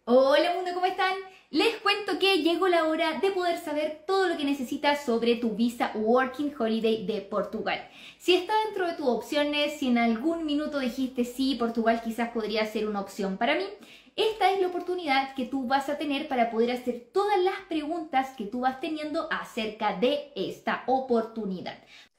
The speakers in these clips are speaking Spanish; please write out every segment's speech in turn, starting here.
Hola mundo, ¿cómo están? Les cuento que llegó la hora de poder saber todo lo que necesitas sobre tu visa Working Holiday de Portugal. Si está dentro de tus opciones, si en algún minuto dijiste sí, Portugal quizás podría ser una opción para mí, esta es la oportunidad que tú vas a tener para poder hacer todas las preguntas que tú vas teniendo acerca de esta oportunidad.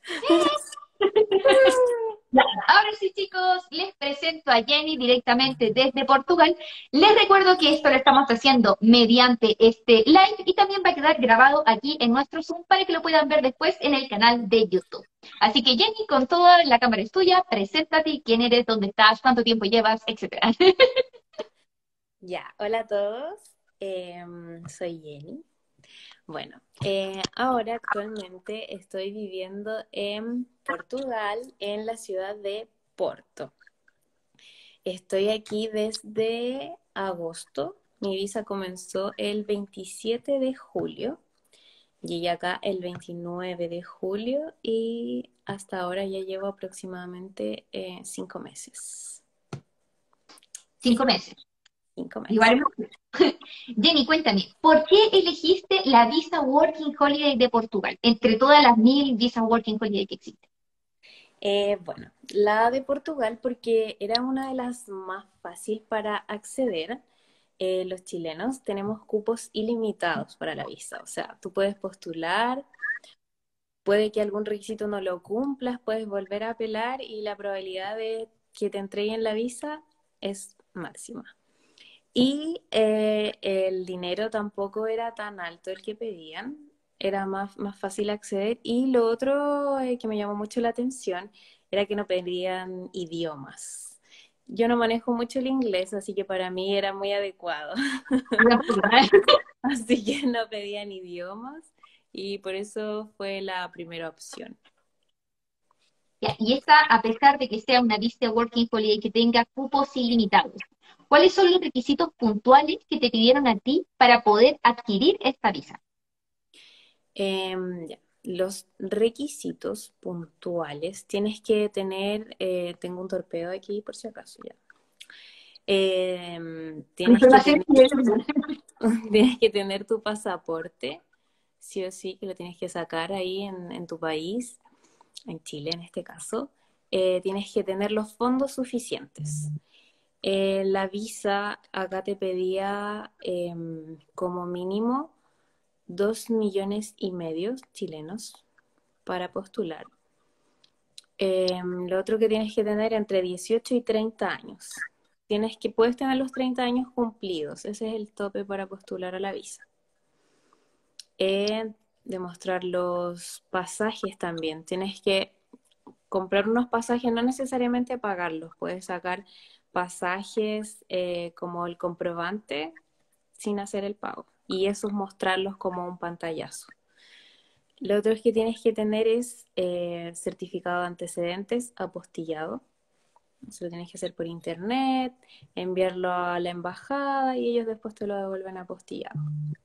Ya, ahora sí, chicos, les presento a Jenny directamente desde Portugal. Les recuerdo que esto lo estamos haciendo mediante este live y también va a quedar grabado aquí en nuestro Zoom para que lo puedan ver después en el canal de YouTube. Así que Jenny, con toda la cámara es tuya, preséntate, quién eres, dónde estás, cuánto tiempo llevas, etcétera. Ya, hola a todos. Soy Jenny. Bueno, ahora actualmente estoy viviendo en Portugal, en la ciudad de Porto. Estoy aquí desde agosto. Mi visa comenzó el 27 de julio. Llegué acá el 29 de julio y hasta ahora ya llevo aproximadamente 5 meses. 5 meses. 5 meses. Igual no. Jenny, cuéntame, ¿por qué elegiste la visa Working Holiday de Portugal entre todas las 1000 visas Working Holiday que existen? Bueno, la de Portugal porque era una de las más fácil para acceder. Los chilenos tenemos cupos ilimitados para la visa, o sea, tú puedes postular, puede que algún requisito no lo cumplas, puedes volver a apelar y la probabilidad de que te entreguen la visa es máxima. Y el dinero tampoco era tan alto el que pedían, era más fácil acceder. Y lo otro que me llamó mucho la atención era que no pedían idiomas. Yo no manejo mucho el inglés, así que para mí era muy adecuado. Así que no pedían idiomas y por eso fue la primera opción. Ya, y esta, a pesar de que sea una visa Working Holiday que tenga cupos ilimitados, ¿cuáles son los requisitos puntuales que te pidieron a ti para poder adquirir esta visa? Ya. Los requisitos puntuales, tienes que tener, tengo un torpedo aquí por si acaso ya. Tienes que Información tener, fidedigna. tienes que tener tu pasaporte, sí o sí, que lo tienes que sacar ahí en tu país, en Chile en este caso. Tienes que tener los fondos suficientes. La visa acá te pedía como mínimo 2,5 millones chilenos para postular. Lo otro que tienes que tener entre 18 y 30 años. Puedes tener los 30 años cumplidos, ese es el tope para postular a la visa. Demostrar los pasajes también. Tienes que comprar unos pasajes, no necesariamente pagarlos, puedes sacar pasajes como el comprobante sin hacer el pago y esos mostrarlos como un pantallazo. Lo otro que tienes que tener es certificado de antecedentes apostillado. Eso lo tienes que hacer por internet, enviarlo a la embajada y ellos después te lo devuelven apostillado.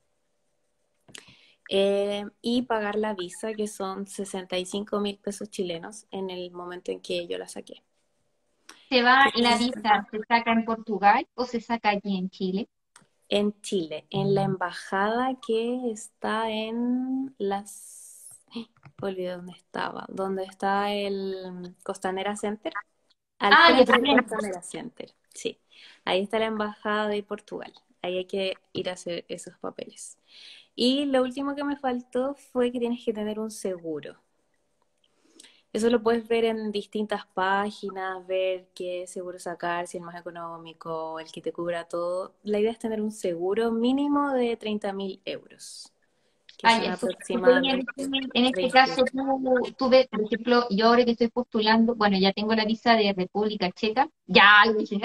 Y pagar la visa, que son 65.000 pesos chilenos en el momento en que yo la saqué. ¿Se va la visa, se saca en Portugal o se saca aquí en Chile? En Chile, en la embajada que está en las... Olvidé dónde estaba. ¿Dónde está el Costanera Center? Al Ah, ya frente del también. Costanera Center, sí. Ahí está la embajada de Portugal. Ahí hay que ir a hacer esos papeles. Y lo último que me faltó fue que tienes que tener un seguro. Eso lo puedes ver en distintas páginas, ver qué seguro sacar, si el más económico, el que te cubra todo. La idea es tener un seguro mínimo de 30.000 euros, que Ah, son ya, súper bien. aproximadamente En este 20. caso, tú ves, por ejemplo, yo ahora que estoy postulando, bueno, ya tengo la visa de República Checa, ya lo dije,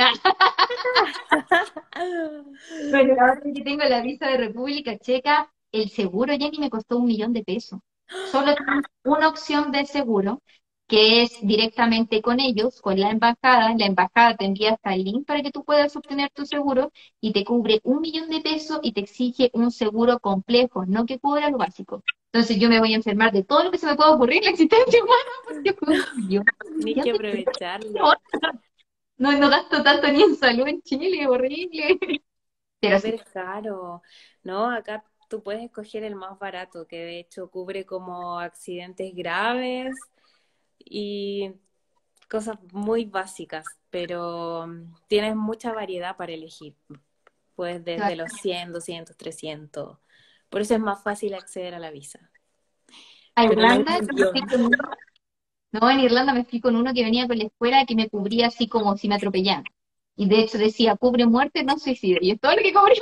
pero ahora que tengo la visa de República Checa, el seguro ya ni me costó 1 millón de pesos. Solo tengo una opción de seguro, que es directamente con ellos, con la embajada. La embajada te envía hasta el link para que tú puedas obtener tu seguro y te cubre 1 millón de pesos y te exige un seguro complejo, no que cubra lo básico. Entonces yo me voy a enfermar de todo lo que se me pueda ocurrir en la existencia humana porque fue 1 millón. Tienes que aprovecharlo. No, no gasto tanto ni en salud en Chile, horrible. Pero sí, súper caro, ¿no? Acá tú puedes escoger el más barato, que de hecho cubre como accidentes graves y cosas muy básicas, pero tienes mucha variedad para elegir. Pues desde claro. los 100, 200, 300. Por eso es más fácil acceder a la visa. A Pero no hay Irlanda, yo me fui millón. con uno, no, en Irlanda me fui con uno que venía con la escuela que me cubría así como si me atropellaban. Y de hecho decía, cubre muerte, no suicidio. Y es todo lo que cubría.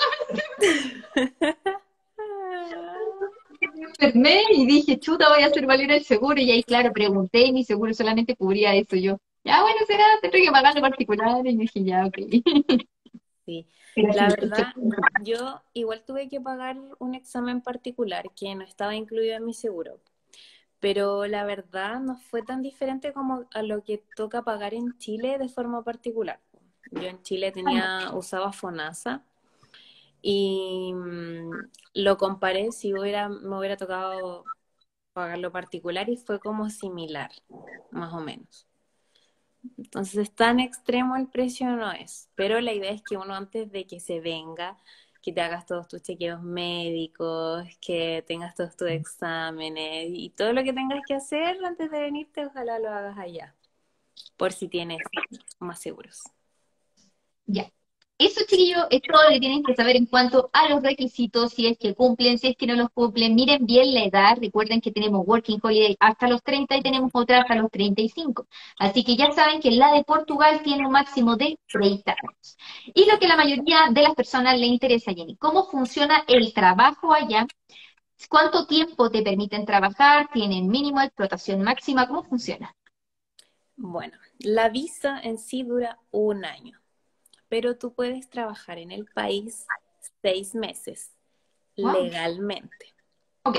Me enfermé y dije, chuta, voy a hacer valer el seguro. Y ahí, claro, pregunté y mi seguro solamente cubría eso. Yo, ya, bueno, será, tendré que pagar lo particular. Y dije, ya, ok. Sí, Pero la sí, el verdad, seguro. yo igual tuve que pagar un examen particular que no estaba incluido en mi seguro, pero la verdad no fue tan diferente como a lo que toca pagar en Chile de forma particular. Yo en Chile usaba FONASA y lo comparé si me hubiera tocado pagar lo particular y fue como similar, más o menos. Entonces, tan extremo el precio no es, pero la idea es que uno antes de que se venga, que te hagas todos tus chequeos médicos, que tengas todos tus exámenes y todo lo que tengas que hacer antes de venirte, ojalá lo hagas allá, por si tienes más seguros. Ya. Eso, chiquillos, es todo lo que tienen que saber en cuanto a los requisitos, si es que cumplen, si es que no los cumplen. Miren bien la edad. Recuerden que tenemos Working Holiday hasta los 30 y tenemos otra hasta los 35. Así que ya saben que la de Portugal tiene un máximo de 30 años. Y lo que la mayoría de las personas le interesa, Jenny, ¿cómo funciona el trabajo allá? ¿Cuánto tiempo te permiten trabajar? ¿Tienen mínimo, explotación máxima? ¿Cómo funciona? Bueno, la visa en sí dura un año, pero tú puedes trabajar en el país 6 meses Wow. legalmente, Ok.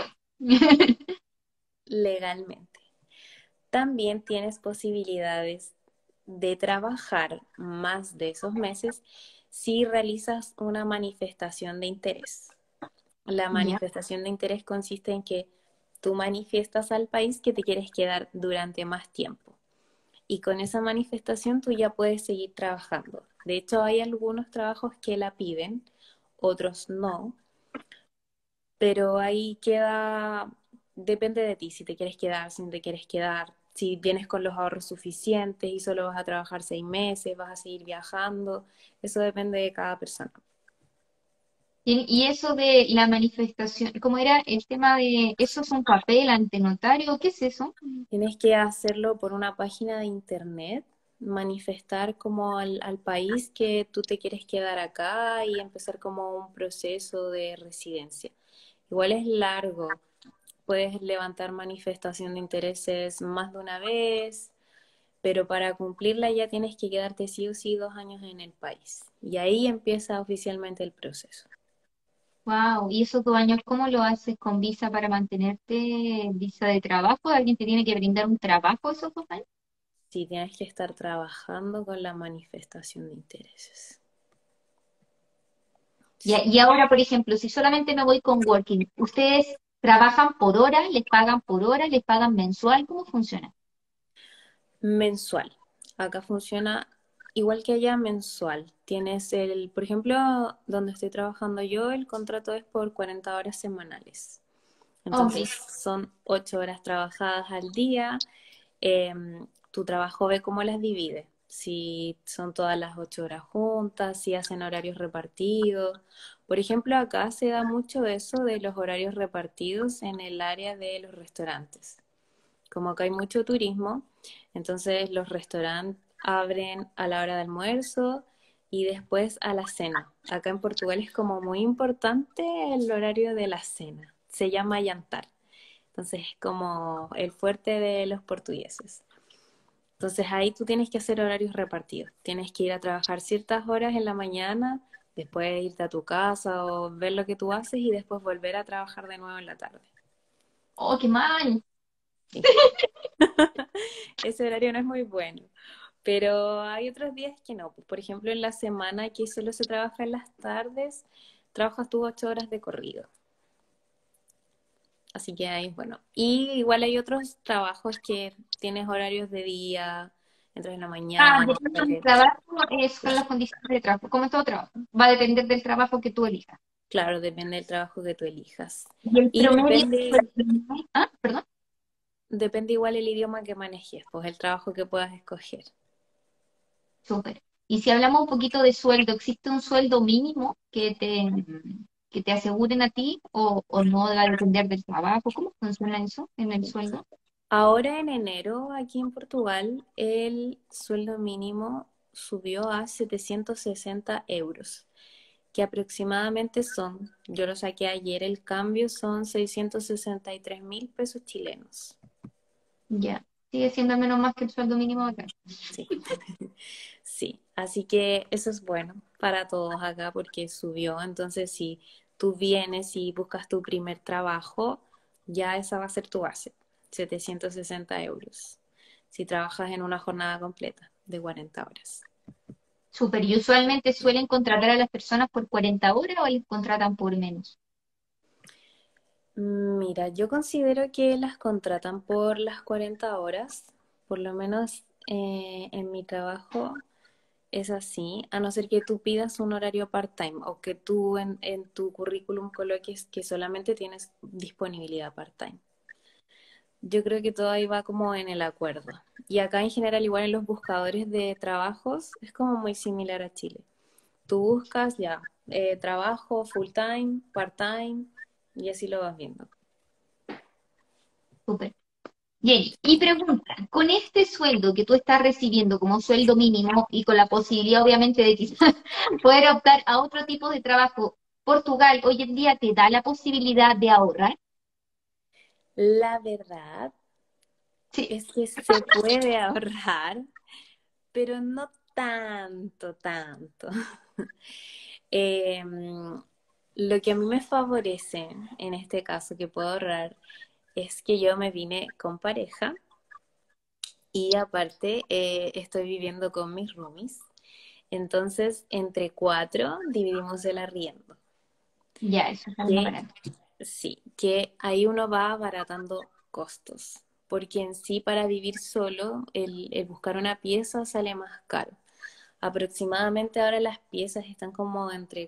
legalmente. También tienes posibilidades de trabajar más de esos meses si realizas una manifestación de interés. La Ya. manifestación de interés consiste en que tú manifiestas al país que te quieres quedar durante más tiempo. Y con esa manifestación tú ya puedes seguir trabajando. De hecho, hay algunos trabajos que la piden, otros no, pero ahí queda, depende de ti, si te quieres quedar, si no te quieres quedar, si vienes con los ahorros suficientes y solo vas a trabajar 6 meses, vas a seguir viajando, eso depende de cada persona. Y eso de la manifestación, ¿cómo era el tema de eso es un papel ante notario? ¿Qué es eso? Tienes que hacerlo por una página de internet, manifestar como al país que tú te quieres quedar acá y empezar como un proceso de residencia. Igual es largo, puedes levantar manifestación de intereses más de una vez, pero para cumplirla ya tienes que quedarte sí o sí 2 años en el país. Y ahí empieza oficialmente el proceso. Wow, ¿y esos 2 años cómo lo haces con visa para mantenerte, visa de trabajo? ¿Alguien te tiene que brindar un trabajo esos 2 años? Sí, tienes que estar trabajando con la manifestación de intereses. Sí. Y ahora, por ejemplo, si solamente me voy con Working, ¿ustedes trabajan por hora, les pagan mensual? ¿Cómo funciona? Mensual. Acá funciona igual que allá mensual. Tienes por ejemplo, donde estoy trabajando yo, el contrato es por 40 horas semanales. Ok. Entonces son 8 horas trabajadas al día. Tu trabajo ve cómo las divide. Si son todas las 8 horas juntas, si hacen horarios repartidos. Por ejemplo, acá se da mucho eso de los horarios repartidos en el área de los restaurantes. Como acá hay mucho turismo, entonces los restaurantes abren a la hora de almuerzo y después a la cena. Acá en Portugal es como muy importante el horario de la cena. Se llama yantar. Entonces es como el fuerte de los portugueses. Entonces ahí tú tienes que hacer horarios repartidos. Tienes que ir a trabajar ciertas horas en la mañana, después irte a tu casa o ver lo que tú haces y después volver a trabajar de nuevo en la tarde. Oh, qué mal. Sí. Ese horario no es muy bueno. Pero hay otros días que no. Por ejemplo, en la semana que solo se trabaja en las tardes, trabajas tus 8 horas de corrido. Así que ahí, bueno. Y igual hay otros trabajos que tienes horarios de día, Entras en la Ah, mañana, depende del sales. trabajo, son las condiciones de trabajo. ¿Cómo es todo trabajo? Va a depender del trabajo que tú elijas. Claro, depende del trabajo que tú elijas. Y el Y promedio... depende, Ah, perdón. depende igual el idioma que manejes, pues el trabajo que puedas escoger. Súper. Y si hablamos un poquito de sueldo, ¿existe un sueldo mínimo que te aseguren a ti o no va a depender del trabajo? ¿Cómo funciona eso en el sueldo? Ahora en enero, aquí en Portugal, el sueldo mínimo subió a 760 euros, que aproximadamente son, yo lo saqué ayer, el cambio son 663.000 pesos chilenos. Ya. Sigue siendo menos más que el sueldo mínimo acá. Sí, sí, así que eso es bueno para todos acá porque subió. Entonces, si tú vienes y buscas tu primer trabajo, ya esa va a ser tu base, 760 euros. Si trabajas en una jornada completa de 40 horas. Súper. Y usualmente suelen contratar a las personas por 40 horas o les contratan por menos. Mira, yo considero que las contratan por las 40 horas, por lo menos en mi trabajo. Es así, a no ser que tú pidas un horario part-time o que tú en tu currículum coloques que solamente tienes disponibilidad part-time. Yo creo que todo ahí va como en el acuerdo. Y acá en general, igual en los buscadores de trabajos, es como muy similar a Chile. Tú buscas ya trabajo full-time, part-time, y así lo vas viendo. Súper. Bien, y pregunta, con este sueldo que tú estás recibiendo como sueldo mínimo y con la posibilidad obviamente de quizás poder optar a otro tipo de trabajo, ¿Portugal hoy en día te da la posibilidad de ahorrar? La verdad Sí. es que se puede ahorrar, pero no tanto, tanto. Lo que a mí me favorece en este caso que puedo ahorrar es que yo me vine con pareja y aparte estoy viviendo con mis roomies. Entonces, entre cuatro dividimos el arriendo. Ya, eso es más Que barato. sí, que ahí uno va abaratando costos. Porque en sí, para vivir solo, el buscar una pieza sale más caro. Aproximadamente ahora las piezas están como entre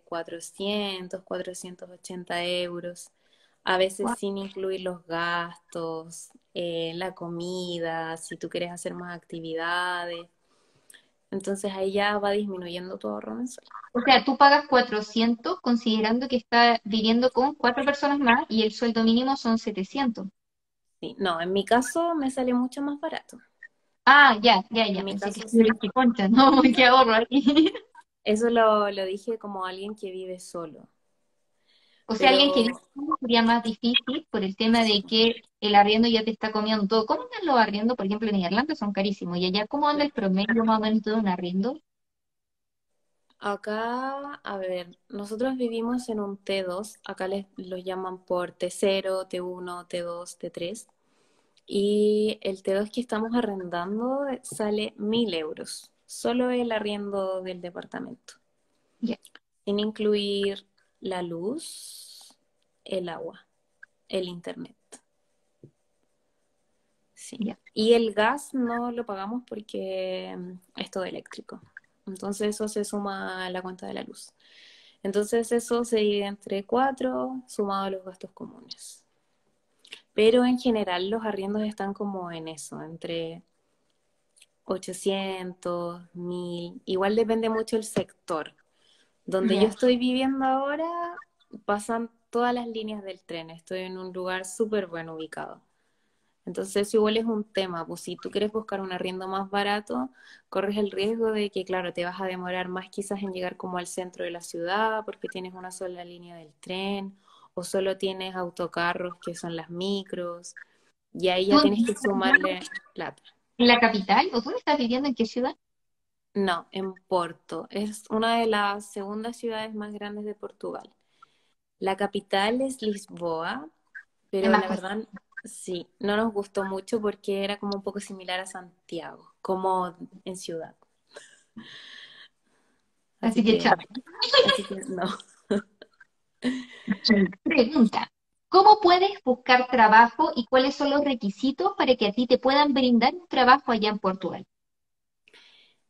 480 euros, a veces Guau, sin incluir los gastos, la comida, si tú quieres hacer más actividades. Entonces ahí ya va disminuyendo tu ahorro mensual. o sea, tú pagas 400 considerando que estás viviendo con cuatro personas más y el sueldo mínimo son 700. Sí, no, en mi caso me sale mucho más barato. Ah, ya, ya, En ya, mi pensé que caso sí, sí. qué concha, ¿no? Qué ahorro aquí. Eso lo dije como alguien que vive solo. O sea, alguien que Pero vive solo sería más difícil por el tema de que el arriendo ya te está comiendo todo. ¿Cómo andan los arriendos? Por ejemplo, en Irlanda son carísimos. ¿Y allá cómo anda el promedio más o menos de un arriendo? acá, a ver, nosotros vivimos en un T2, acá les los llaman por T0, T1, T2, T3, y el T2 que estamos arrendando sale 1.000 euros, solo el arriendo del departamento, Ya, sin incluir la luz, el agua, el internet, sí. ya. Y el gas no lo pagamos porque es todo eléctrico, entonces eso se suma a la cuenta de la luz. Entonces eso se divide entre cuatro, sumado a los gastos comunes. Pero en general los arriendos están como en eso, entre 800, 1000. Igual depende mucho el sector. Donde yo Ya. estoy viviendo ahora, pasan todas las líneas del tren. Estoy en un lugar súper bueno ubicado. Entonces igual es un tema, pues si tú quieres buscar un arriendo más barato, corres el riesgo de que, claro, te vas a demorar más quizás en llegar como al centro de la ciudad porque tienes una sola línea del tren o solo tienes autocarros que son las micros y ahí ¿Tú ya tienes que sumarle plata. en la capital o tú estás viviendo en qué ciudad? No, en Porto. Es una de las segundas ciudades más grandes de Portugal. La capital es Lisboa, Es pero más la costoso. verdad sí, no nos gustó mucho porque era como un poco similar a Santiago, como en ciudad. Así Así que que, chao. así que no. Pregunta. ¿Cómo puedes buscar trabajo y cuáles son los requisitos para que a ti te puedan brindar un trabajo allá en Portugal?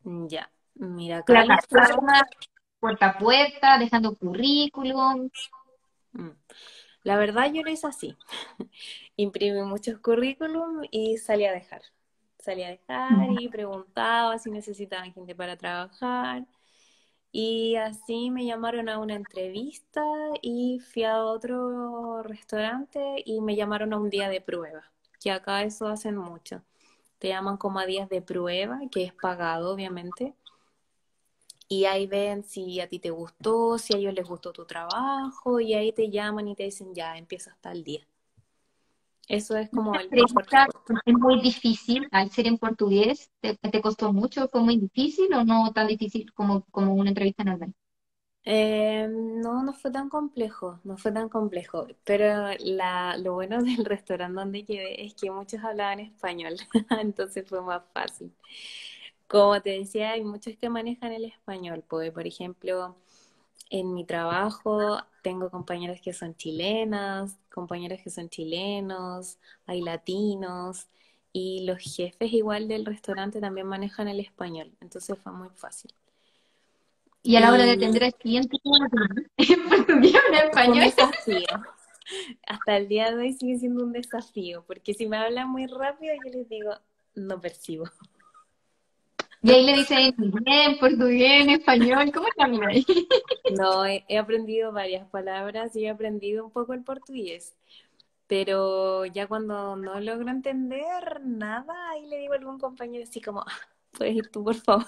Ya, mira, acá yo estaba... Plataforma, puerta a puerta, dejando currículum. mm, La verdad yo lo hice así. Imprimí muchos currículum y salí a dejar. Salí a dejar y preguntaba si necesitaban gente para trabajar. Y así me llamaron a una entrevista y fui a otro restaurante y me llamaron a un día de prueba, que acá eso hacen mucho. Te llaman como a días de prueba, que es pagado, obviamente. Y ahí ven si a ti te gustó, si a ellos les gustó tu trabajo, y ahí te llaman y te dicen, ya, empieza hasta el día. Eso es como el puerta a Entrevista puerta. es muy difícil al ser en portugués. ¿Te costó mucho? ¿Fue muy difícil o no tan difícil como una entrevista normal? No, no fue tan complejo, no fue tan complejo, pero lo bueno del restaurante donde quedé es que muchos hablaban español, entonces fue más fácil. Como te decía, hay muchos que manejan el español, pues, por ejemplo, en mi trabajo tengo compañeras que son chilenas, compañeros que son chilenos, hay latinos, y los jefes igual del restaurante también manejan el español, entonces fue muy fácil. Y a la hora de Y atender al cliente, ¿cómo lo hacen? ¿En portugués o en fue un español? desafío. Hasta el día de hoy sigue siendo un desafío, porque si me hablan muy rápido, yo les digo, no percibo. Y ahí le dicen en portugués, en español, ¿cómo cambia ahí? No, he aprendido varias palabras y he aprendido un poco el portugués, pero ya cuando no logro entender nada, ahí le digo a algún compañero así como, "Ah, puedes ir tú, por favor".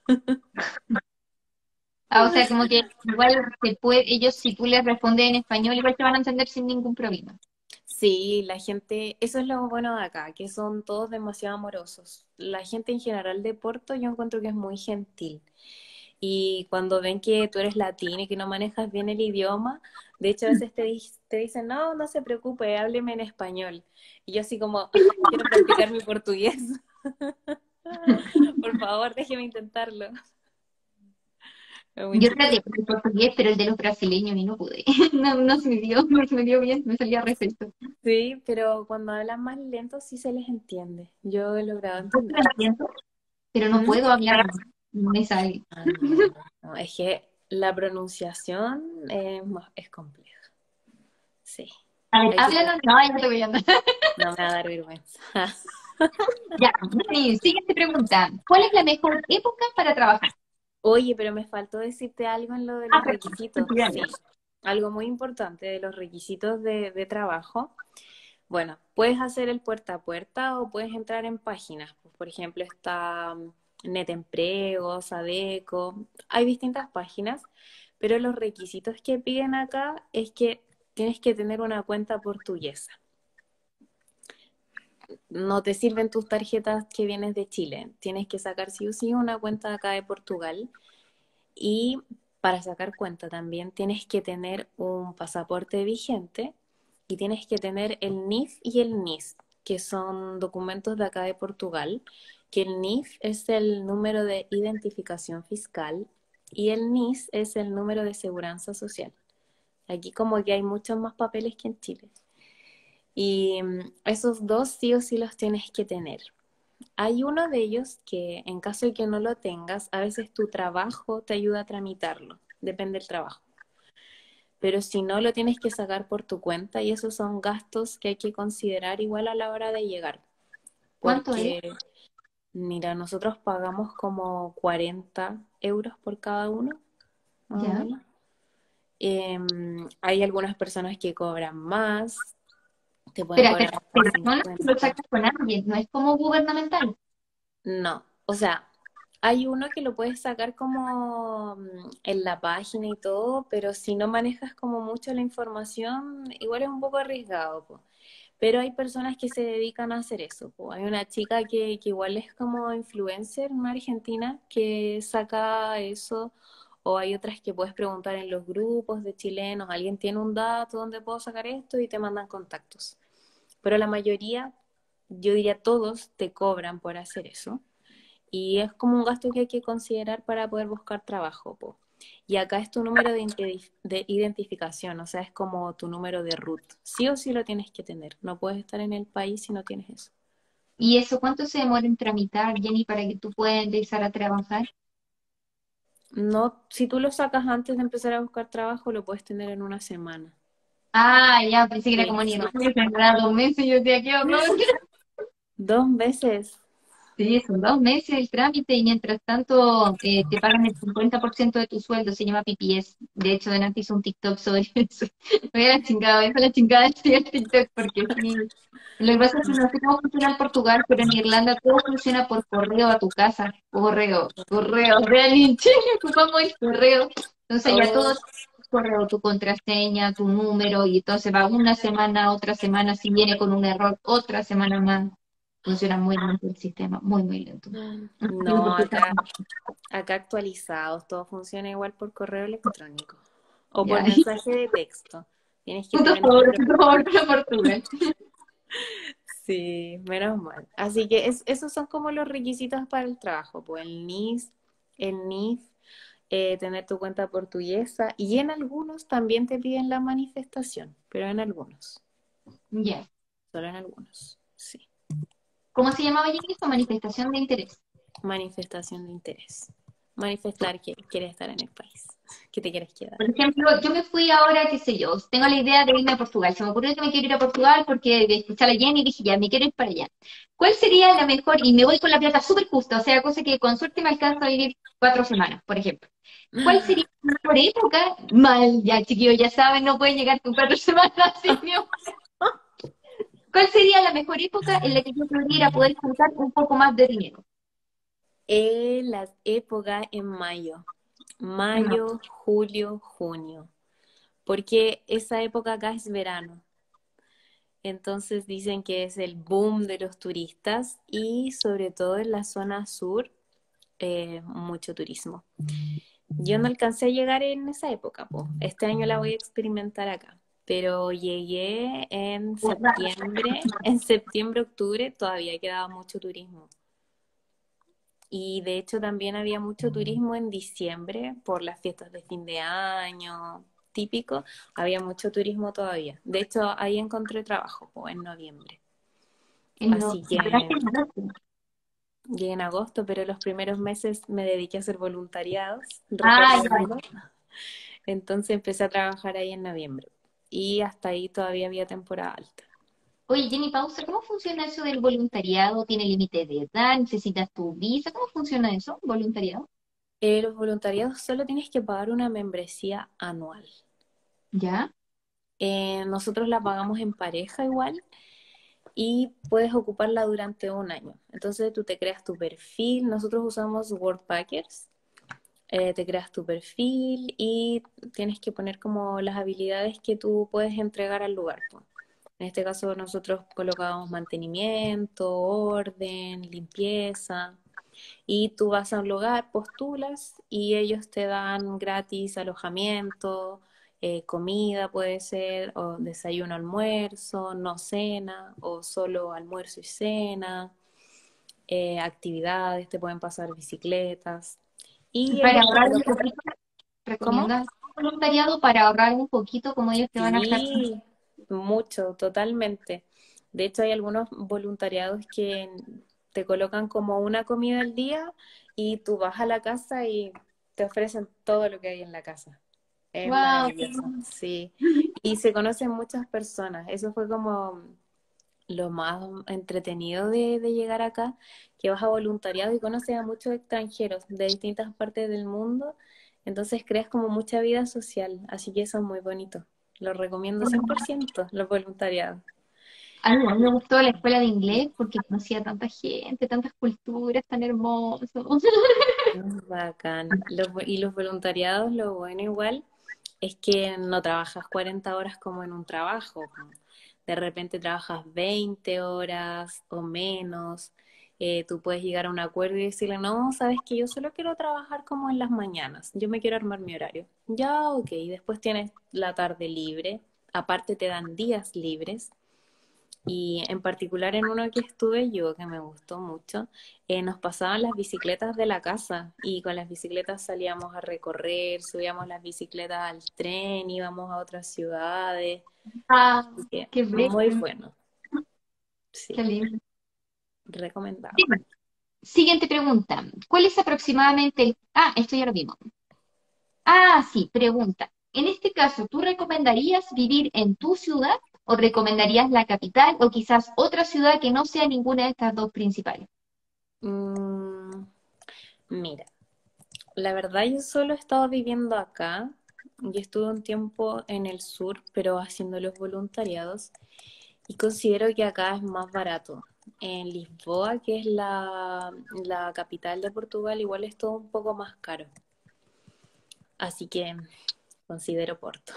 Ah, o sea, como que igual ellos si tú les respondes en español, igual te van a entender sin ningún problema. Sí, la gente, eso es lo bueno de acá, que son todos demasiado amorosos. La gente en general de Porto yo encuentro que es muy gentil. Y cuando ven que tú eres latina y que no manejas bien el idioma, de hecho a veces te dicen, no, no se preocupe, hábleme en español. Y yo así como, "Ah, quiero practicar mi portugués. Por favor, déjeme intentarlo". Es muy Yo chistoso. traté con el portugués, pero el de los brasileños y no pude. No, no se me dio bien, me salía perfecto. Sí, pero cuando hablan más lento sí se les entiende. Yo he logrado Yo sí lo entenderlo. entiendo, pero no ¿Mm? puedo hablar, no me sale. Ah, no, no, es que la pronunciación es compleja. Sí, A ver, hay que... háblanos, no, ya te voy a andar. No me va a dar vergüenza. Ya, y siguiente pregunta. ¿Cuál es la mejor época para trabajar? Oye, pero me faltó decirte algo en lo de Ah, los perdón, requisitos. felicidades. Sí, algo muy importante de los requisitos de trabajo. Bueno, puedes hacer el puerta a puerta o puedes entrar en páginas. Pues, por ejemplo, está Netempleo, Sadeco. Hay distintas páginas, pero los requisitos que piden acá es que tienes que tener una cuenta portuguesa. No te sirven tus tarjetas que vienes de Chile. Tienes que sacar sí o sí una cuenta acá de Portugal. Y para sacar cuenta también tienes que tener un pasaporte vigente y tienes que tener el NIF y el NIS, que son documentos de acá de Portugal, que el NIF es el número de identificación fiscal y el NIS es el número de seguridad social. Aquí como que hay muchos más papeles que en Chile. Y esos dos sí o sí los tienes que tener. Hay uno de ellos que en caso de que no lo tengas, a veces tu trabajo te ayuda a tramitarlo, depende del trabajo. Pero si no, lo tienes que sacar por tu cuenta y esos son gastos que hay que considerar igual a la hora de llegar. ¿Cuánto es? Porque, mira, nosotros pagamos como 40 euros por cada uno, más o Ya. menos. Hay algunas personas que cobran más, te pueden Pero cobrar acá hasta personas lo 50. sacas con alguien, no es como gubernamental. No, o sea, hay uno que lo puedes sacar como en la página y todo, pero si no manejas como mucho la información, igual es un poco arriesgado, po. Pero hay personas que se dedican a hacer eso, po. Hay una chica que igual es como influencer, una argentina, que saca eso, o hay otras que puedes preguntar en los grupos de chilenos, alguien tiene un dato donde puedo sacar esto y te mandan contactos. Pero la mayoría, yo diría todos, te cobran por hacer eso. Y es como un gasto que hay que considerar para poder buscar trabajo, po. Y acá es tu número de identificación, o sea, es como tu número de RUT. Sí o sí lo tienes que tener. No puedes estar en el país si no tienes eso. ¿Y eso cuánto se demora en tramitar, Jenny, para que tú puedas empezar a trabajar? No, si tú lo sacas antes de empezar a buscar trabajo, lo puedes tener en una semana. Ah, ya, pensé que era Sí. como ni 2 meses, era 2 meses, yo decía, qué horror. 2 meses. Sí, son 2 meses el trámite y mientras tanto te pagan el 50% de tu sueldo, se llama PPS. De hecho, delante hizo un TikTok sobre eso. Me voy a la chingada, voy a la chingada sí, el TikTok porque sí. Lo que pasa es que no sé cómo funciona en Portugal, pero en Irlanda todo funciona por correo a tu casa. Correo, correo. Vean, en Chile ocupamos el correo. Entonces ya todo Oh, es correo, tu contraseña, tu número, y entonces va una semana, otra semana, si viene con un error, otra semana más. Funciona muy lento el sistema, muy, muy lento. No entiendo no, por qué está acá actualizados, todo funciona igual por correo electrónico o por ya. mensaje de texto. Tienes que Punto tener que favor, punto preocupar. favor para Portugal. Sí, menos mal. Así que esos son como los requisitos para el trabajo, pues el NIF, tener tu cuenta portuguesa y en algunos también te piden la manifestación, pero en algunos, Ya. solo en algunos, sí. ¿Cómo se llamaba allí esto? Manifestación de interés. Manifestación de interés. Manifestar que quieres estar en el país, que te quieres quedar. Por ejemplo, yo me fui ahora, qué sé yo, tengo la idea de irme a Portugal. Se me ocurrió que me quiero ir a Portugal porque escuché a la Jenny y dije, ya, me quiero ir para allá. ¿Cuál sería la mejor? Y me voy con la plata súper justa, o sea, cosa que con suerte me alcanza a vivir 4 semanas, por ejemplo. ¿Cuál sería la mejor época? Mal, ya, chiquillos, ya saben, no pueden llegar con 4 semanas así, ¿no? ¿Cuál sería la mejor época en la que yo pudiera poder juntar un poco más de dinero? La época en mayo. No. Mayo, julio, junio. Porque esa época acá es verano. Entonces dicen que es el boom de los turistas y sobre todo en la zona sur, mucho turismo. Yo no alcancé a llegar en esa época, po. Este año la voy a experimentar acá, pero llegué en septiembre, octubre, todavía quedaba mucho turismo. Y de hecho también había mucho turismo en diciembre por las fiestas de fin de año, típico, había mucho turismo todavía. De hecho, ahí encontré trabajo, po, en noviembre. No, Así que llegaste en agosto. llegué en agosto, pero los primeros meses me dediqué a hacer voluntariados, Ah, ya. recorriendo. Entonces empecé a trabajar ahí en noviembre. Y hasta ahí todavía había temporada alta. Oye, Jenny, pausa, ¿cómo funciona eso del voluntariado? ¿Tiene límite de edad? ¿Necesitas tu visa? ¿Cómo funciona eso, voluntariado? Los voluntariados solo tienes que pagar una membresía anual. ¿Ya? Nosotros la pagamos en pareja igual y puedes ocuparla durante un año. Entonces tú te creas tu perfil, nosotros usamos Worldpackers, te creas tu perfil y tienes que poner como las habilidades que tú puedes entregar al lugar, po. En este caso nosotros colocábamos mantenimiento, orden, limpieza y tú vas a un lugar, postulas y ellos te dan gratis alojamiento, comida puede ser, o desayuno, almuerzo, no cena, o solo almuerzo y cena, actividades, te pueden pasar bicicletas. Y Para ellos te ahorrar un colocan, poquito, ¿cómo? ¿recomiendas voluntariado para ahorrar un poquito como ellos te van a estar? Sí, mucho, totalmente. De hecho, hay algunos voluntariados que te colocan como una comida al día y tú vas a la casa y te ofrecen todo lo que hay en la casa. Es ¡Wow! maravilloso, sí. Y se conocen muchas personas. Eso fue como lo más entretenido de llegar acá, que vas a voluntariado y conoces a muchos extranjeros de distintas partes del mundo. Entonces creas como mucha vida social. Así que eso es muy bonito. Lo recomiendo 100% los voluntariados. A mí me gustó la escuela de inglés porque conocía a tanta gente, tantas culturas tan hermosas. Es bacán. Y los voluntariados, lo bueno igual es que no trabajas 40 horas como en un trabajo. De repente trabajas 20 horas o menos. Tú puedes llegar a un acuerdo y decirle, no, sabes que yo solo quiero trabajar como en las mañanas. Yo me quiero armar mi horario. Ya, ok. Después tienes la tarde libre. Aparte te dan días libres. Y en particular en uno que estuve yo, que me gustó mucho, nos pasaban las bicicletas de la casa y con las bicicletas salíamos a recorrer, subíamos las bicicletas al tren, íbamos a otras ciudades. Ah, Así que qué muy bello, bueno, qué sí. lindo. recomendado. Dime. Siguiente pregunta. ¿Cuál es aproximadamente el... Ah, esto ya lo vimos. Ah, sí, pregunta. En este caso, ¿tú recomendarías vivir en tu ciudad o recomendarías la capital o quizás otra ciudad que no sea ninguna de estas dos principales? Mm, mira, la verdad yo solo he estado viviendo acá. Yo estuve un tiempo en el sur, pero haciendo los voluntariados y considero que acá es más barato. En Lisboa, que es la capital de Portugal, igual es todo un poco más caro. Así que considero Porto.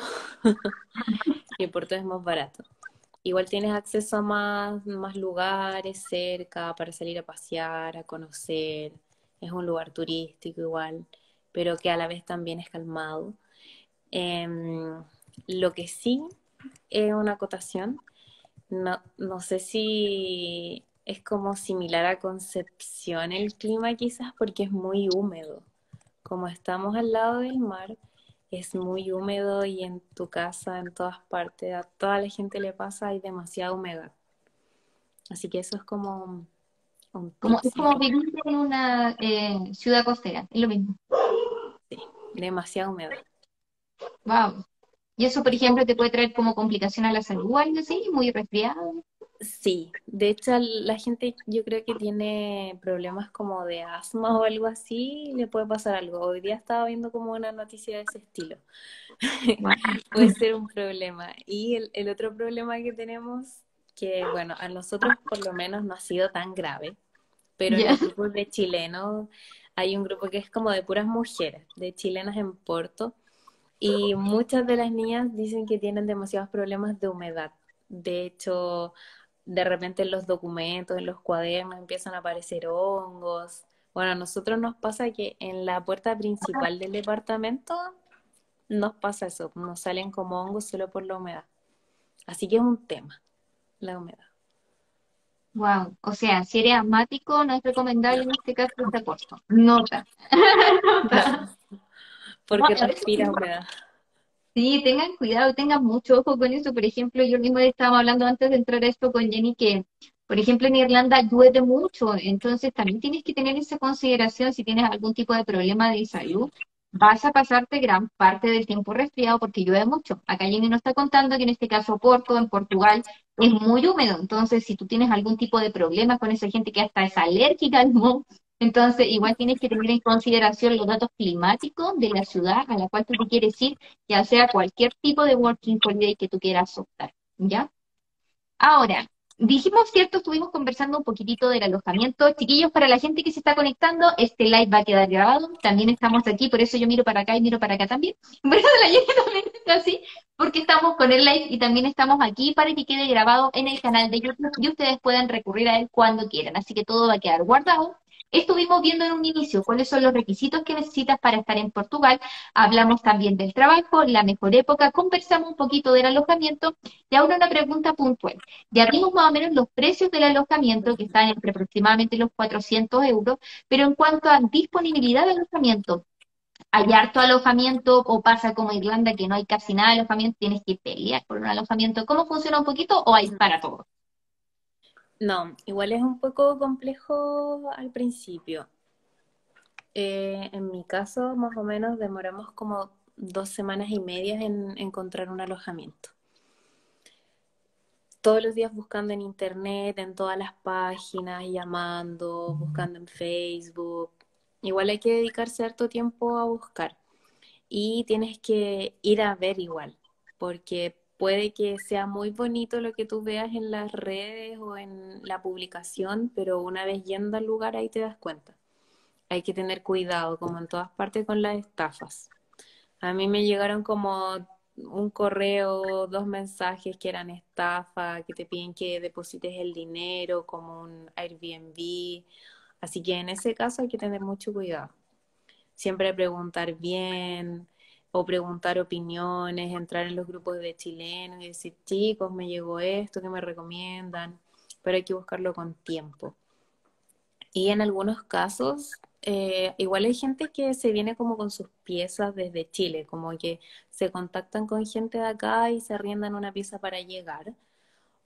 Que Porto es más barato. Igual tienes acceso a más lugares cerca para salir a pasear, a conocer. Es un lugar turístico igual, pero que a la vez también es calmado. Em, lo que sí es una acotación, no sé si es como similar a Concepción el clima quizás porque es muy húmedo. Como estamos al lado del mar, es muy húmedo y en tu casa, en todas partes, a toda la gente le pasa, hay demasiada humedad. Así que eso es como un tip, Es si es como que vivir en una ciudad costera, es lo mismo. sí, demasiada humedad. Wow. Y eso, por ejemplo, te puede traer como complicación a la salud o algo así, muy resfriado. Sí, de hecho la gente yo creo que tiene problemas como de asma o algo así, le puede pasar algo. Hoy día estaba viendo como una noticia de ese estilo. Wow. Puede ser un problema. Y el otro problema que tenemos, que bueno, a nosotros por lo menos no ha sido tan grave, pero en Ya. los grupos de chilenos hay un grupo que es como de puras mujeres, de chilenas en Porto, y muchas de las niñas dicen que tienen demasiados problemas de humedad. De hecho, de repente en los documentos, en los cuadernos empiezan a aparecer hongos. Bueno, a nosotros nos pasa que en la puerta principal del departamento nos pasa eso, nos salen como hongos solo por la humedad. Así que es un tema, la humedad. Wow. O sea, si eres asmático, no es recomendable en este caso este curso. Nota. Nota. No, Porque a veces respira humedad. sí, tengan cuidado, tengan mucho ojo con eso. Por ejemplo, yo mismo estaba hablando antes de entrar a esto con Jenny que, por ejemplo, en Irlanda llueve mucho, entonces también tienes que tener esa consideración si tienes algún tipo de problema de salud. Vas a pasarte gran parte del tiempo resfriado porque llueve mucho. Acá Jenny nos está contando que en este caso Porto, en Portugal, es muy húmedo. Entonces, si tú tienes algún tipo de problema con esa gente que hasta es alérgica al moho, entonces igual tienes que tener en consideración los datos climáticos de la ciudad a la cual tú te quieres ir, ya sea cualquier tipo de working holiday que tú quieras optar, ¿ya? Ahora, dijimos, ¿cierto? Estuvimos conversando un poquitito del alojamiento. Chiquillos, para la gente que se está conectando, este live va a quedar grabado. También estamos aquí, por eso yo miro para acá y miro para acá también. Por eso la gente también está así, porque estamos con el live y también estamos aquí para que quede grabado en el canal de YouTube y ustedes puedan recurrir a él cuando quieran. Así que todo va a quedar guardado. Estuvimos viendo en un inicio cuáles son los requisitos que necesitas para estar en Portugal. Hablamos también del trabajo, la mejor época, conversamos un poquito del alojamiento y ahora una pregunta puntual. Ya vimos más o menos los precios del alojamiento, que están entre aproximadamente los 400 euros, pero en cuanto a disponibilidad de alojamiento, ¿hay harto alojamiento o pasa como Irlanda que no hay casi nada de alojamiento, tienes que pelear por un alojamiento? ¿Cómo funciona un poquito o hay para todos? No, igual es un poco complejo al principio. En mi caso, más o menos, demoramos como 2 semanas y media en encontrar un alojamiento. Todos los días buscando en internet, en todas las páginas, llamando, buscando en Facebook. Igual hay que dedicar cierto tiempo a buscar. Y tienes que ir a ver igual, porque puede que sea muy bonito lo que tú veas en las redes o en la publicación, pero una vez yendo al lugar ahí te das cuenta. Hay que tener cuidado, como en todas partes, con las estafas. A mí me llegaron como un correo, 2 mensajes que eran estafa, que te piden que deposites el dinero, como un Airbnb. Así que en ese caso hay que tener mucho cuidado. Siempre preguntar bien o preguntar opiniones, entrar en los grupos de chilenos y decir, chicos, me llegó esto, ¿qué me recomiendan? Pero hay que buscarlo con tiempo. Y en algunos casos, igual hay gente que se viene como con sus piezas desde Chile, como que se contactan con gente de acá y se arriendan una pieza para llegar.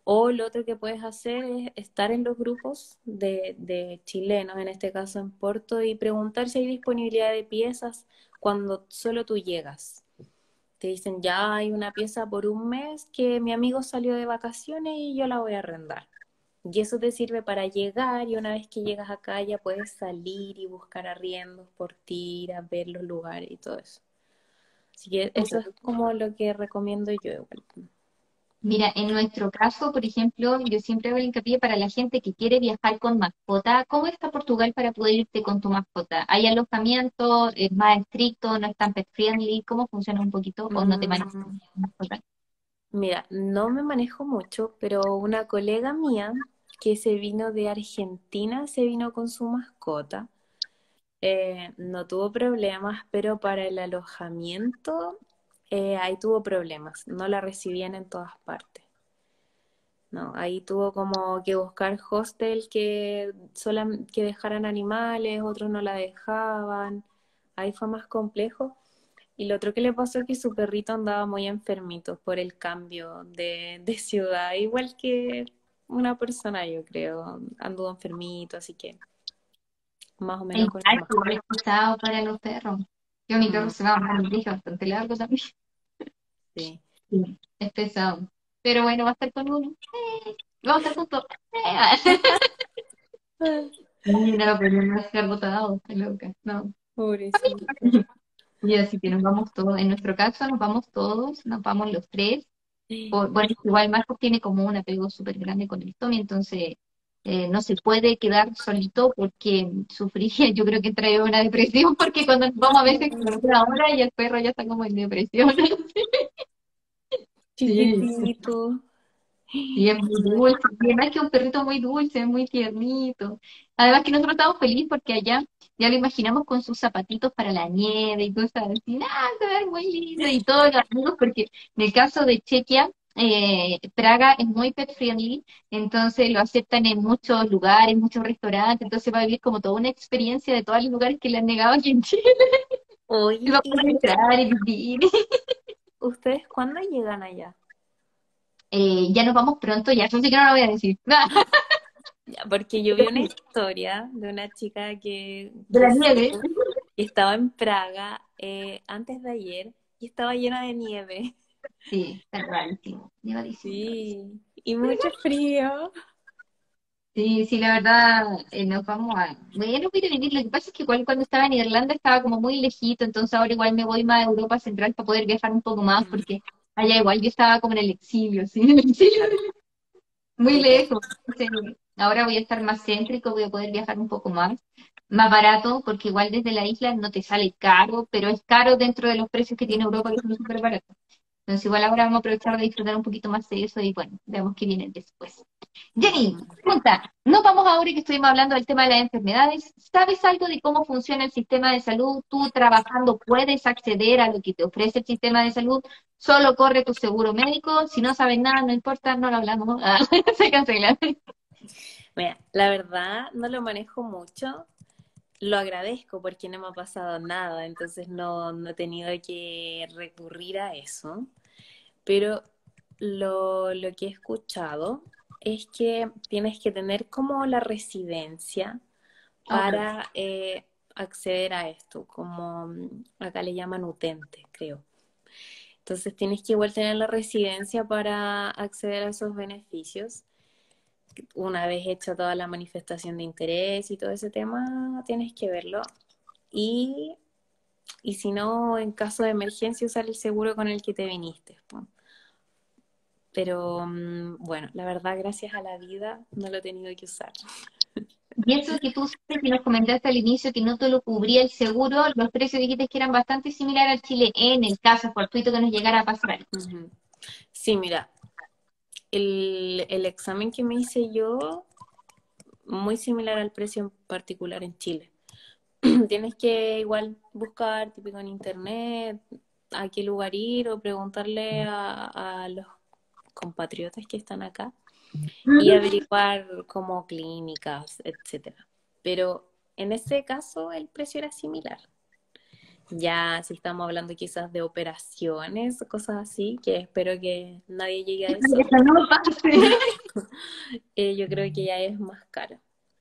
O lo otro que puedes hacer es estar en los grupos de chilenos, en este caso en Porto, y preguntar si hay disponibilidad de piezas cuando solo tú llegas. Te dicen, ya hay una pieza por un mes que mi amigo salió de vacaciones y yo la voy a arrendar. Y eso te sirve para llegar y una vez que llegas acá ya puedes salir y buscar arriendos por ti, ir a ver los lugares y todo eso. Así que eso es como lo que recomiendo yo igual. Mira, en nuestro caso, por ejemplo, yo siempre hago el hincapié para la gente que quiere viajar con mascota. ¿Cómo está Portugal para poder irte con tu mascota? ¿Hay alojamiento? ¿Es más estricto? ¿No es tan pet friendly? ¿Cómo funciona un poquito? ¿O no te manejas con Mm, mascota? Mira, no me manejo mucho, pero una colega mía que se vino de Argentina, se vino con su mascota. No tuvo problemas, pero para el alojamiento ahí tuvo problemas. No la recibían en todas partes. No, ahí tuvo como que buscar hostel que dejaran animales, otros no la dejaban. Ahí fue más complejo. Y lo otro que le pasó es que su perrito andaba muy enfermito por el cambio de ciudad, igual que una persona, yo creo, anduvo enfermito, así que más o menos El con eso más. alto igual es pesado para los perros. Yo, mi perro Mm, se va a un dije bastante largo también. sí. Sí, es pesado. Pero bueno, va a estar con uno. Vamos a estar juntos. Eh. No, pero no es ser botado, está loca. No. Pobrecito. Y así que nos vamos todos. En nuestro caso, nos vamos todos, nos vamos los tres. Bueno, igual Marcos tiene como un apego súper grande con el Tommy, entonces no se puede quedar solito porque sufriría, yo creo que trae una depresión, porque cuando nos vamos a veces como una hora y el perro ya está como en depresión. Sí, Chiquitito. y es muy dulce, y además que es un perrito muy dulce, es muy tiernito. Además que nosotros estamos felices porque allá ya lo imaginamos con sus zapatitos para la nieve y cosas así. ¡Ah, se ve muy lindo! Y todos los amigos, porque en el caso de Chequia, Praga es muy pet friendly, entonces lo aceptan en muchos lugares, muchos restaurantes, entonces va a vivir como toda una experiencia de todos los lugares que le han negado aquí en Chile. Y va Oye, a poder entrar y vivir. ¿ustedes cuándo llegan allá? Ya nos vamos pronto, ya, eso sí que no lo voy a decir. Ya, porque yo vi una historia de una chica De la nieve. que estaba en Praga antes de ayer y estaba llena de nieve. Sí, está rarísimo, nevadísimo, nevadísimo. Sí, y mucho frío. Sí, sí, la verdad, nos vamos a... Bueno, voy a vivir. Lo que pasa es que igual cuando estaba en Irlanda estaba como muy lejito, entonces ahora igual me voy más a Europa Central para poder viajar un poco más, Mm, porque allá igual yo estaba como en el exilio, sí, en el exilio, claro, muy te cae. lejos. Entonces, ahora voy a estar más céntrico, voy a poder viajar un poco más barato, porque igual desde la isla no te sale caro, pero es caro dentro de los precios que tiene Europa, que son súper baratos. Entonces igual ahora vamos a aprovechar de disfrutar un poquito más de eso y bueno, veamos qué viene después. Jenny, Ujú. pregunta, no vamos ahora que estuvimos hablando del tema de las enfermedades. ¿Sabes algo de cómo funciona el sistema de salud? ¿Tú trabajando puedes acceder a lo que te ofrece el sistema de salud? Solo corre tu seguro médico. Si no sabes nada, no importa, no lo hablamos. Ah, se cancela. Mira, la verdad no lo manejo mucho. Lo agradezco porque no me ha pasado nada, entonces no he tenido que recurrir a eso. Pero lo que he escuchado es que tienes que tener como la residencia Ok. para acceder a esto, como acá le llaman utente, creo. Entonces tienes que igual tener la residencia para acceder a esos beneficios. Una vez hecha toda la manifestación de interés y todo ese tema, tienes que verlo. Y, y si no, en caso de emergencia, usar el seguro con el que te viniste, po. Pero bueno, la verdad, gracias a la vida, no lo he tenido que usar. Y eso que tú sabes que nos comentaste al inicio que no te lo cubría el seguro, los precios dijiste que eran bastante similares al Chile en el caso fortuito que nos llegara a pasar. Ujú. Sí, mira, el examen que me hice yo, muy similar al precio en particular en Chile. Tienes que igual buscar, típico en internet, a qué lugar ir o preguntarle a los compatriotas que están acá y averiguar como clínicas, etcétera. Pero en ese caso el precio era similar. Ya si estamos hablando quizás de operaciones, cosas así, que espero que nadie llegue a eso, Eso no pase. yo creo que ya es más caro.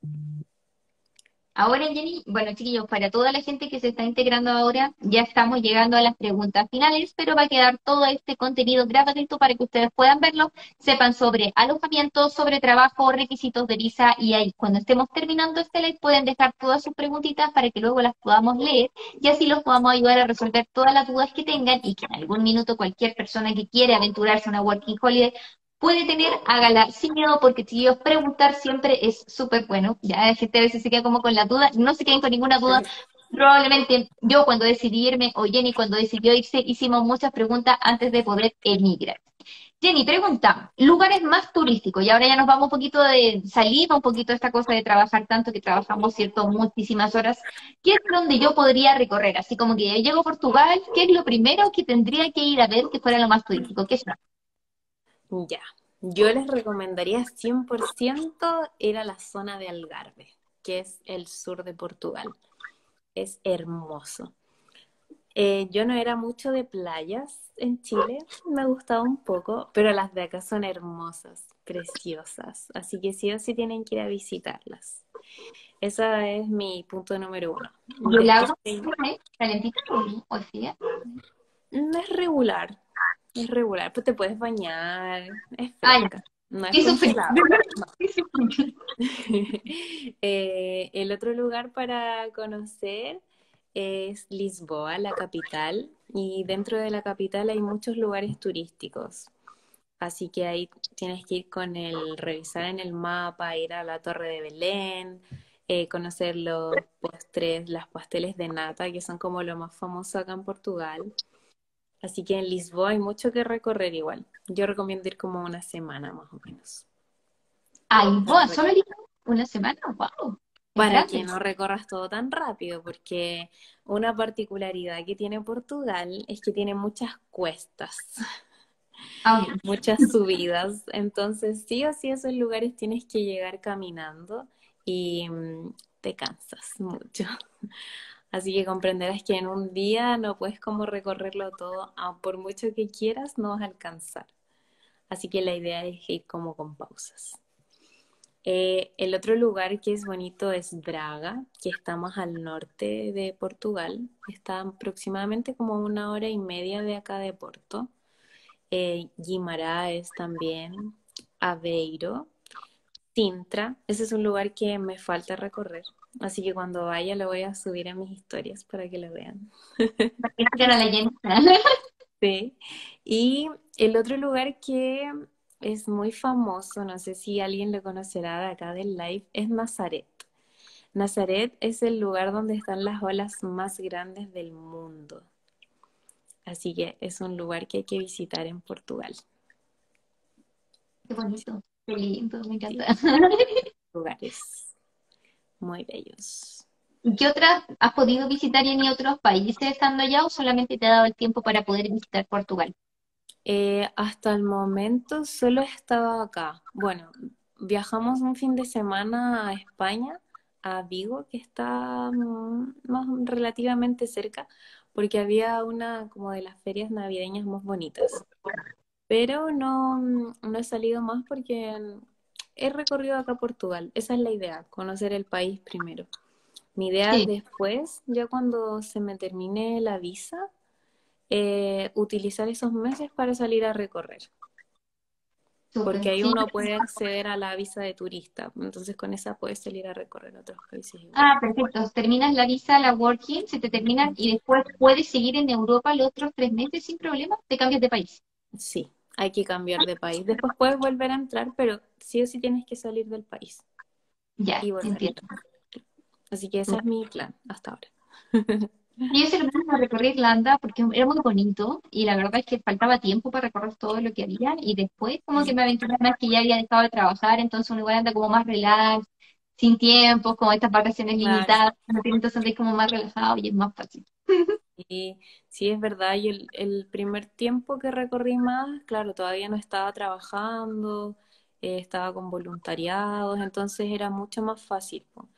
Ahora, Jenny, bueno, chiquillos, para toda la gente que se está integrando ahora, ya estamos llegando a las preguntas finales, pero va a quedar todo este contenido gratuito para que ustedes puedan verlo, sepan sobre alojamiento, sobre trabajo, requisitos de visa y ahí, cuando estemos terminando este live, pueden dejar todas sus preguntitas para que luego las podamos leer y así los podamos ayudar a resolver todas las dudas que tengan y que en algún minuto cualquier persona que quiere aventurarse a una Working Holiday puede tener, hágala sin miedo, porque chicos, preguntar siempre es súper bueno. Ya la gente a veces se queda como con la duda, no se queden con ninguna duda. Probablemente yo cuando decidí irme, o Jenny cuando decidió irse, hicimos muchas preguntas antes de poder emigrar. Jenny, pregunta, lugares más turísticos, y ahora ya nos vamos un poquito de salida, un poquito de esta cosa de trabajar tanto que trabajamos, ¿cierto? Muchísimas horas. ¿Qué es donde yo podría recorrer? Así como que yo llego a Portugal, ¿qué es lo primero que tendría que ir a ver que fuera lo más turístico? ¿Qué es? Ya, yo les recomendaría 100% ir a la zona de Algarve, que es el sur de Portugal. Es hermoso. Yo no era mucho de playas en Chile, me gustaba un poco, pero las de acá son hermosas, preciosas, así que sí o sí tienen que ir a visitarlas. Ese es mi punto número uno. ¿Y el Después, agua es calentita o fría? no es regular, pues te puedes bañar, es Ah, ya. fresca, no es Eso fue. congelada. Eso fue. El otro lugar para conocer es Lisboa, la capital, y dentro de la capital hay muchos lugares turísticos. Así que ahí tienes que ir revisar en el mapa, ir a la Torre de Belén, conocer los postres, las pasteles de nata, que son como lo más famoso acá en Portugal. Así que en Lisboa hay mucho que recorrer igual. Yo recomiendo ir como una semana más o menos. Ay, Para vos, solo una semana, wow, es para que grande. no recorras todo tan rápido, porque una particularidad que tiene Portugal es que tiene muchas cuestas, Ah, muchas subidas, entonces sí o sí a esos lugares tienes que llegar caminando y te cansas mucho. Así que comprenderás que en un día no puedes como recorrerlo todo, por mucho que quieras, no vas a alcanzar. Así que la idea es ir como con pausas. El otro lugar que es bonito es Braga, que está más al norte de Portugal. Está aproximadamente como 1 hora y media de acá de Porto. Guimarães también, Aveiro, Sintra. Ese es un lugar que me falta recorrer. Así que cuando vaya lo voy a subir a mis historias para que lo vean. para que no quede la leyenda. Sí. Y el otro lugar que es muy famoso, no sé si alguien lo conocerá de acá del live, es Nazaret. Nazaret es el lugar donde están las olas más grandes del mundo. Así que es un lugar que hay que visitar en Portugal. Qué bonito, qué lindo, me Sí, encanta. lugares muy bellos. ¿Y qué otras has podido visitar en otros países estando allá o solamente te ha dado el tiempo para poder visitar Portugal? Hasta el momento solo he estado acá. Bueno, viajamos un fin de semana a España, a Vigo, que está más relativamente cerca, porque había una como de las ferias navideñas más bonitas. Pero no, no he salido más porque he recorrido acá Portugal. Esa es la idea, conocer el país primero. Mi idea es Sí, después, ya cuando se me termine la visa, utilizar esos meses para salir a recorrer, porque súper. ahí Sí. uno puede acceder a la visa de turista, entonces con esa puedes salir a recorrer otros países igual. Ah, perfecto. Terminas la visa, la working, se te terminan y después puedes seguir en Europa los otros 3 meses sin problema. Te cambias de país. Sí, hay que cambiar de país. Después puedes volver a entrar, pero sí o sí tienes que salir del país Ya, y volver a entiendo. entrar. Así que ese es mi plan hasta ahora. Y yo hice lo mismo, recorrí Irlanda porque era muy bonito y la verdad es que faltaba tiempo para recorrer todo lo que había y después como que me aventuré más que ya había dejado de trabajar, entonces uno igual anda como más relax, sin tiempo, como estas vacaciones Claro, limitadas, entonces andáis como más relajado y es más fácil. y sí es verdad, y el primer tiempo que recorrí más, claro, todavía no estaba trabajando, estaba con voluntariados, entonces era mucho más fácil, po.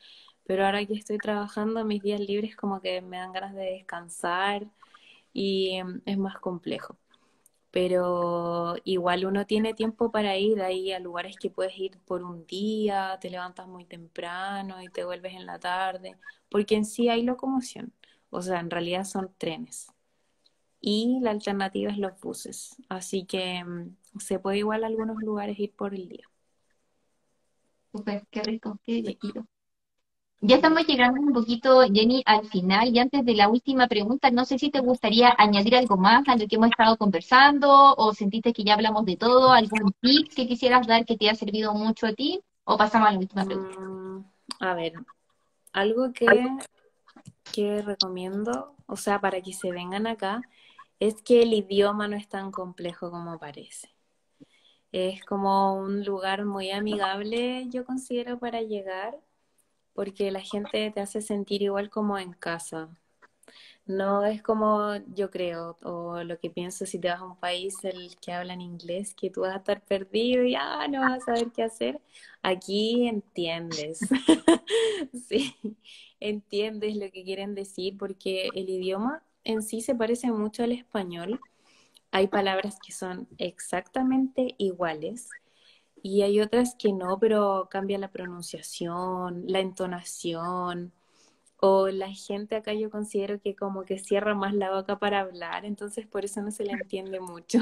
pero ahora que estoy trabajando, mis días libres como que me dan ganas de descansar y es más complejo. Pero igual uno tiene tiempo para ir ahí a lugares que puedes ir por un día, te levantas muy temprano y te vuelves en la tarde, porque en sí hay locomoción, o sea, en realidad son trenes. Y la alternativa es los buses, así que se puede igual a algunos lugares ir por el día. Súper, qué rico, qué Sí. divertido. Ya Mm. estamos llegando un poquito, Jenny, al final y antes de la última pregunta, no sé si te gustaría añadir algo más a lo que hemos estado conversando o sentiste que ya hablamos de todo, algún tip que quisieras dar que te ha servido mucho a ti o pasamos a la última pregunta. Mm, a ver, algo que recomiendo, o sea, para que se vengan acá, es que el idioma no es tan complejo como parece. Es como un lugar muy amigable, yo considero, para llegar, porque la gente te hace sentir igual como en casa. No es como yo creo, o lo que pienso si te vas a un país el que hablan inglés, que tú vas a estar perdido y no vas a saber qué hacer. Aquí entiendes. Sí, entiendes lo que quieren decir, porque el idioma en sí se parece mucho al español. Hay palabras que son exactamente iguales y hay otras que no, pero cambia la pronunciación, la entonación, o la gente acá yo considero que como que cierra más la boca para hablar, entonces por eso no se le entiende mucho.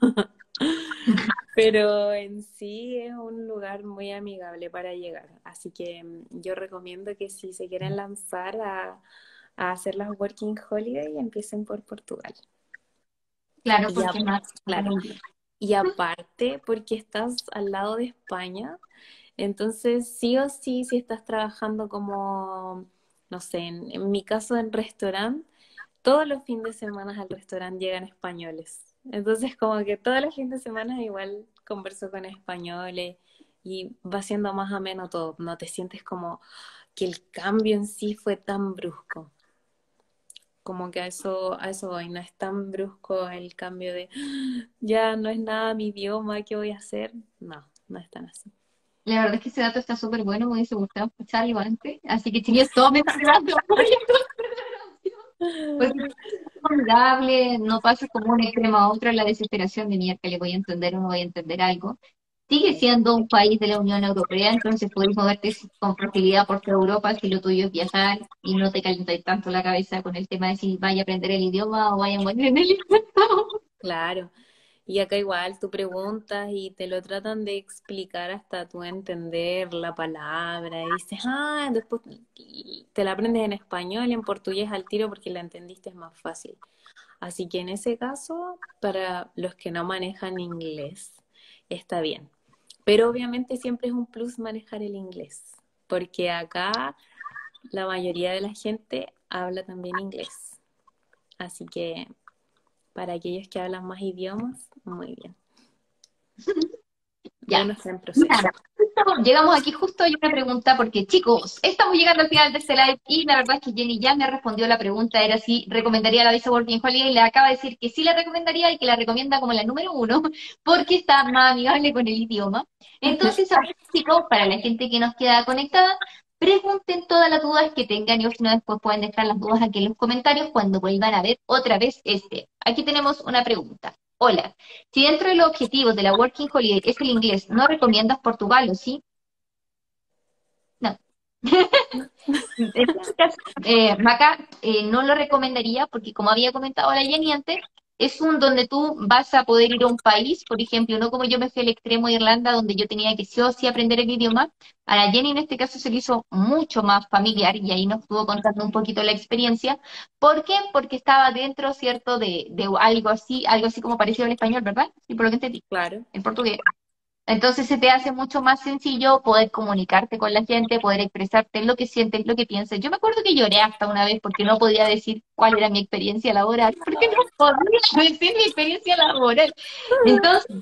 Pero en sí es un lugar muy amigable para llegar, así que yo recomiendo que si se quieren lanzar a hacer las Working Holiday, empiecen por Portugal. Claro, Y porque más. claro, y aparte, porque estás al lado de España, entonces sí o sí, si estás trabajando como, no sé, en mi caso en restaurante, todos los fines de semana al restaurante llegan españoles. Entonces como que todos los fines de semana igual converso con españoles y va siendo más ameno todo. No te sientes como que el cambio en sí fue tan brusco. Como que a eso voy, no es tan brusco el cambio de ya no es nada mi idioma, ¿qué voy a hacer? No, no es tan así. La verdad es que ese dato está súper bueno, me hubiese gustado escucharlo antes, así que tenías todo mencionando. Pues amigable, no pasas como un extremo a otro, la desesperación de mierda, le voy a entender o no voy a entender algo. Sigue siendo un país de la Unión Europea, entonces puedes moverte con facilidad por toda Europa si lo tuyo es viajar y no te calientas tanto la cabeza con el tema de si vaya a aprender el idioma o vaya a morir en el intento. Claro. Y acá igual tú preguntas y te lo tratan de explicar hasta tú entender la palabra. Y dices, después te la aprendes en español y en portugués al tiro porque la entendiste es más fácil. Así que en ese caso, para los que no manejan inglés, está bien. Pero obviamente siempre es un plus manejar el inglés, porque acá la mayoría de la gente habla también inglés. Así que para aquellos que hablan más idiomas, muy bien. Ya. Uno está en proceso. Nada, llegamos aquí justo hay una pregunta porque chicos, estamos llegando al final de este live y la verdad es que Jenny ya me respondió la pregunta, era si recomendaría la Visa Working Holiday y le acaba de decir que sí la recomendaría y que la recomienda como la número uno porque está más amigable con el idioma. Entonces, ahora chicos, para la gente que nos queda conectada, pregunten todas las dudas que tengan y si no después pueden dejar las dudas aquí en los comentarios cuando vuelvan a ver otra vez este. Aquí tenemos una pregunta. Hola. Si dentro de los objetivos de la Working Holiday es el inglés, ¿no recomiendas Portugal o sí? No. En este caso, Maca no lo recomendaría porque, como había comentado la Jenny antes, es un donde tú vas a poder ir a un país, por ejemplo, no como yo me fui al extremo de Irlanda, donde yo tenía que sí o sí aprender el idioma. A la Jenny en este caso se le hizo mucho más familiar y ahí nos estuvo contando un poquito la experiencia. ¿Por qué? Porque estaba dentro, ¿cierto?, de algo así como parecido al español, ¿verdad? Sí, por lo que entendí, Claro, en portugués. Entonces se te hace mucho más sencillo poder comunicarte con la gente, poder expresarte lo que sientes, lo que piensas. Yo me acuerdo que lloré hasta una vez porque no podía decir cuál era mi experiencia laboral, porque no podía decir mi experiencia laboral. Entonces,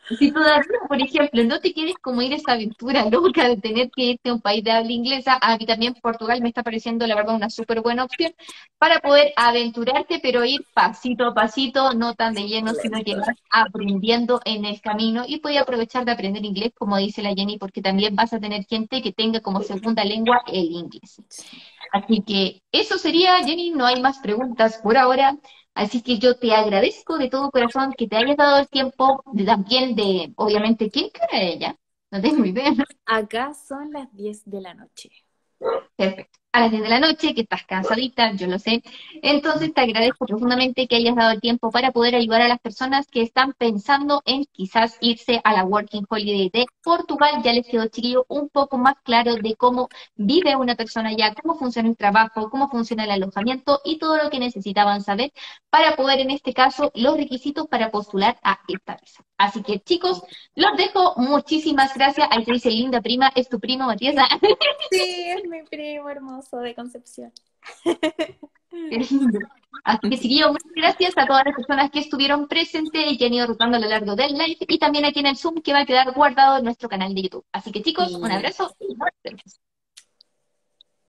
Si todavía, por ejemplo, no te quieres como ir a esa aventura loca de tener que irte a un país de habla inglesa, a mí también Portugal me está pareciendo, la verdad, una súper buena opción para poder aventurarte, pero ir pasito a pasito, no tan de lleno, sino que Lento. vas aprendiendo en el camino y puedes aprovechar de aprender inglés, como dice la Jenny, porque también vas a tener gente que tenga como segunda lengua el inglés. Así que eso sería, Jenny, no hay más preguntas por ahora. Así que yo te agradezco de todo corazón que te hayas dado el tiempo de, también de, obviamente, ¿quién era ella? No tengo idea. Acá son las 10 de la noche. Perfecto. A las 10 de la noche, que estás cansadita, yo lo sé. Entonces te agradezco profundamente que hayas dado el tiempo para poder ayudar a las personas que están pensando en quizás irse a la Working Holiday de Portugal. Ya les quedó, chiquillo, un poco más claro de cómo vive una persona allá, cómo funciona el trabajo, cómo funciona el alojamiento y todo lo que necesitaban saber para poder, en este caso, los requisitos para postular a esta visa. Así que, chicos, los dejo. Muchísimas gracias. Ahí se dice linda prima, es tu primo, Matías. Sí, es mi primo hermoso de Concepción. Qué lindo. Así que, chiquillos, muchas gracias a todas las personas que estuvieron presentes y que han ido rotando a lo largo del live y también aquí en el Zoom que va a quedar guardado en nuestro canal de YouTube. Así que, chicos, un Sí. abrazo y nos vemos.